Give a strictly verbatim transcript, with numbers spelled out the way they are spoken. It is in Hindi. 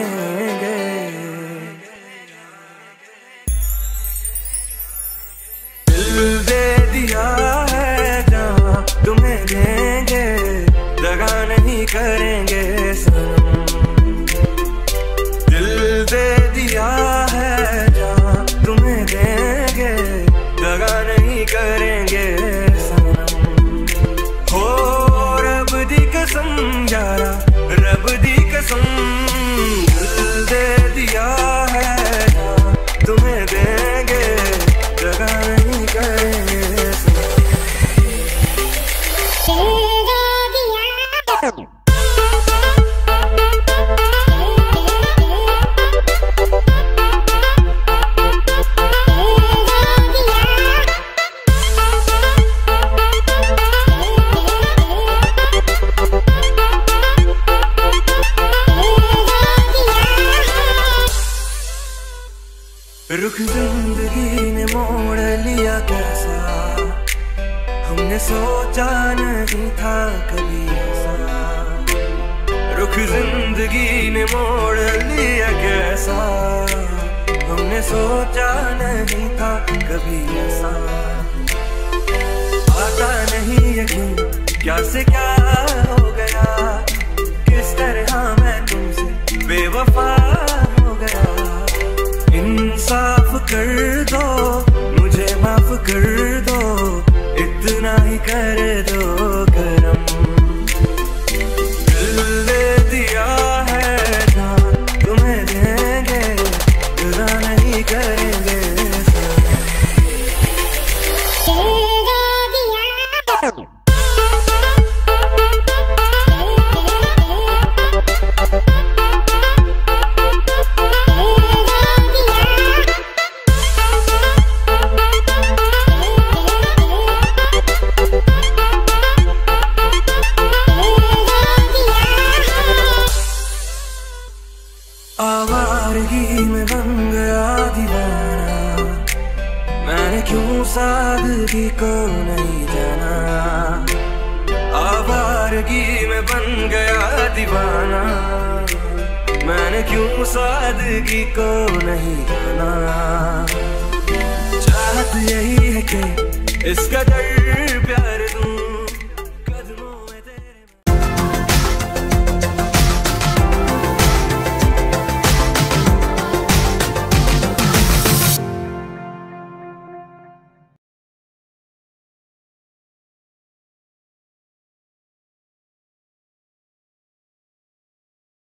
करेंगे। दिल दे दिया है जहाँ तुम्हें देंगे, दगा नहीं करेंगे सनम। दिल दे दिया है जहाँ तुम्हें देंगे, दगा नहीं करेंगे सनम। हो रब दी कसम यारा, रब दी कसम। दिल दे दिया है जहाँ तुम्हें देंगे, दगा नहीं करेंगे सनम। रुख जिंदगी ने मोड़ लिया कैसा, हमने सोचा नहीं था कभी ऐसा। रुख जिंदगी ने मोड़ लिया कैसा, हमने सोचा नहीं था कभी ऐसा। आता नहीं यकीन क्या से क्या हो गया, किस तरह मैं तुमसे बेवफा हो गया। इंसाफ कर दो, मुझे माफ कर दो, इतना ही कर दो करम। दिल दे दिया है जहाँ तुम्हें देंगे, जुदा नहीं करेंगे। आवारगी में बन गया दीवाना, मैंने क्यों सादगी को नहीं जाना। आवारगी में बन गया दीवाना, मैंने क्यों सादगी को नहीं जाना। चाहत यही है कि इसका दर्द